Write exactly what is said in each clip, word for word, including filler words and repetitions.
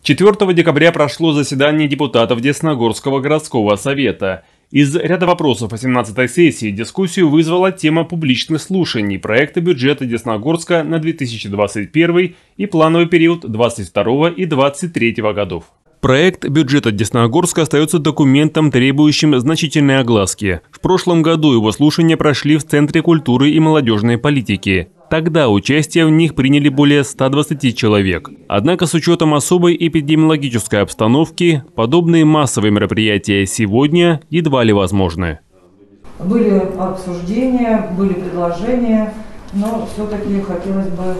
четвёртого декабря прошло заседание депутатов Десногорского городского совета. Из ряда вопросов восемнадцатой сессии дискуссию вызвала тема публичных слушаний проекта бюджета Десногорска на две тысячи двадцать первый и плановый период двадцать второго и двадцать третьего годов. Проект бюджета Десногорска остается документом, требующим значительной огласки. В прошлом году его слушания прошли в Центре культуры и молодежной политики. Тогда участие в них приняли более ста двадцати человек. Однако с учетом особой эпидемиологической обстановки, подобные массовые мероприятия сегодня едва ли возможны. Были обсуждения, были предложения, но все-таки хотелось бы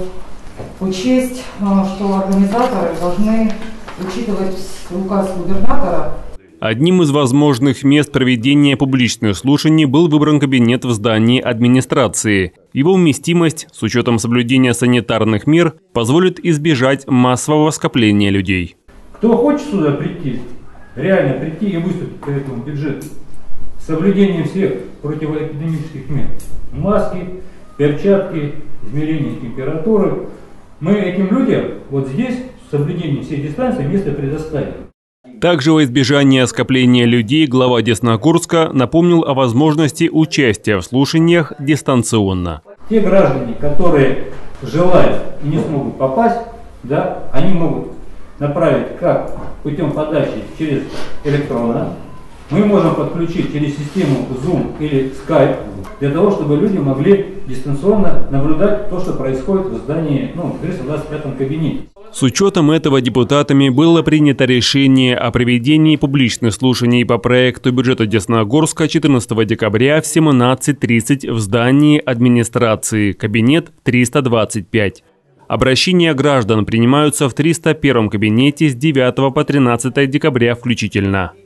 учесть, что организаторы должны учитывать указ губернатора. Одним из возможных мест проведения публичных слушаний был выбран кабинет в здании администрации. Его вместимость, с учетом соблюдения санитарных мер, позволит избежать массового скопления людей. Кто хочет сюда прийти, реально прийти и выступить по этому бюджету, с соблюдением всех противоэпидемических мер, маски, перчатки, измерение температуры, мы этим людям вот здесь, с соблюдением всей дистанции, место предоставим. Также во избежание скопления людей глава Десногорска напомнил о возможности участия в слушаниях дистанционно. Те граждане, которые желают и не смогут попасть, да, они могут направить как путем подачи через электронно. Мы можем подключить через систему Zoom или Skype для того, чтобы люди могли дистанционно наблюдать то, что происходит в здании, ну, в триста двадцать пятом кабинете. С учетом этого депутатами было принято решение о проведении публичных слушаний по проекту бюджета Десногорска четырнадцатого декабря в семнадцать тридцать в здании администрации, кабинет триста двадцать пять. Обращения граждан принимаются в триста первом кабинете с девятого по тринадцатое декабря включительно.